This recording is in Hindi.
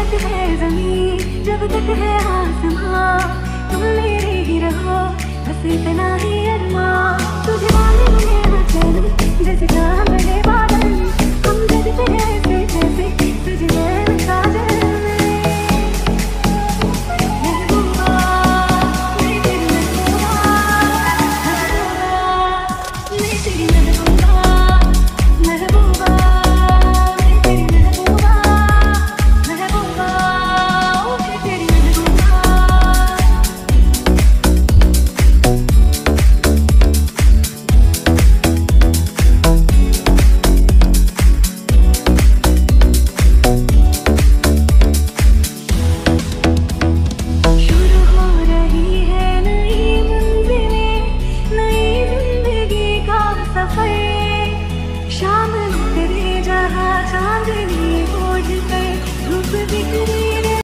तक है ज़मीं, जब तक है आसमां, तुम मेरे ही रहो, बस इतना ही अरमां। तुझे मांगे मुझे ना चैन, जैसे चाह बने